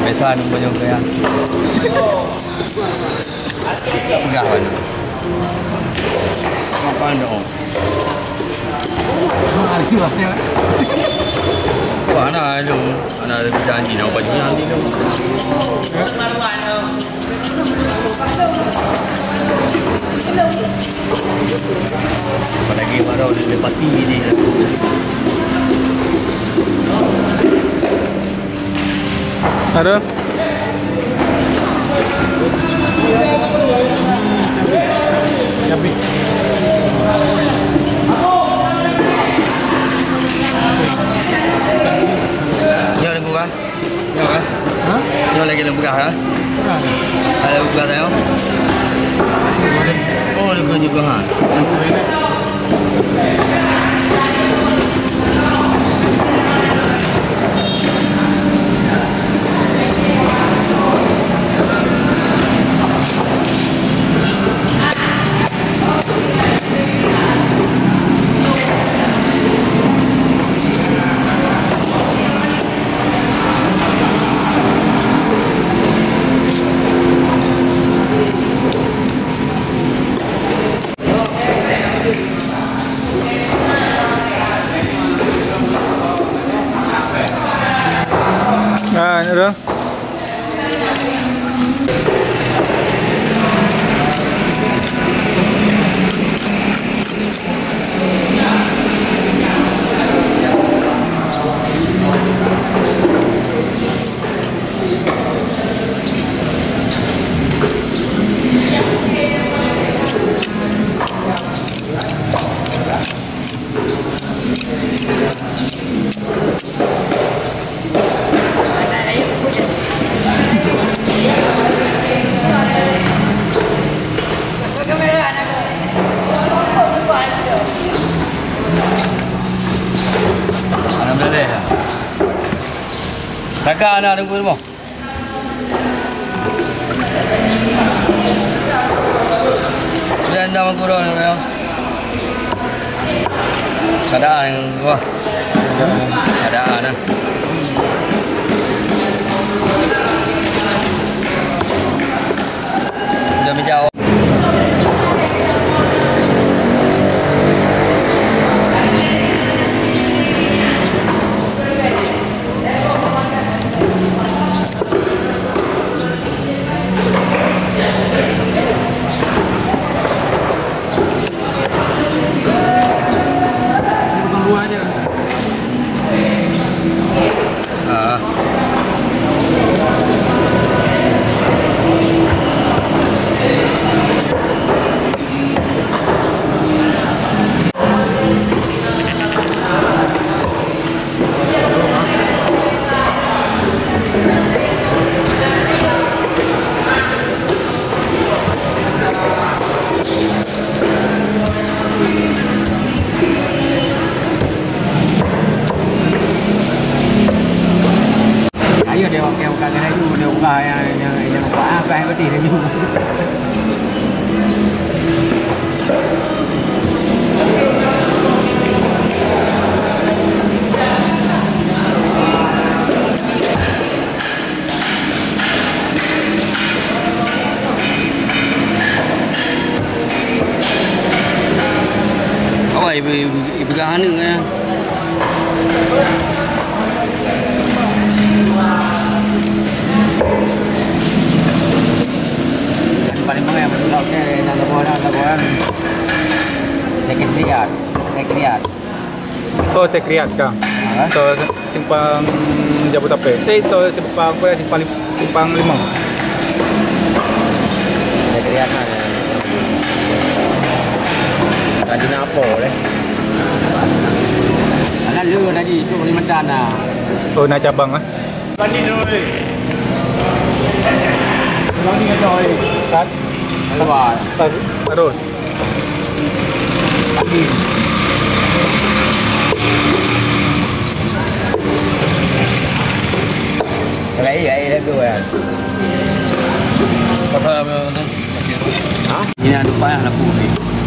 Biasa nombor juga ya. Tak pegah mana. Apa anda? Wah, anak lu. Anak ada janji nak buat janji tu. Apalagi baru lepas tinggi ni. Ada? Cabai. Dia lembu kan? Ya kan? Hah? Dia lagi lembu kan? Ada lembu kan tengok? Oh, lembu juga ha. Ah, ini dah. Kakak anak tunggu semua. Dia anda mengkurang ni ya. Keadaan wah. Keadaan ah. Dia menjawab. Ayo dia okey buka kedai tu, dia buka yang buat apa yang betul dia juga. Apa ibu kahana ya? Paling mana yang betul ke nak lakukan sekretariat. Oh, sekretariat kah? Atau simpang Jabodetabek. Itu simpang apa? Simpang 5. Sekretariat mana? Tadi nak apa leh? Anak lu tadi tu Kalimantan ah. Oh, nak cabang ah. Banding dulu. Bang ni kata oi. Kat. Keluar. Terus. Pagi. Lai dah dua kan. Apa ni? Ha? Ini ada payah nak pulih.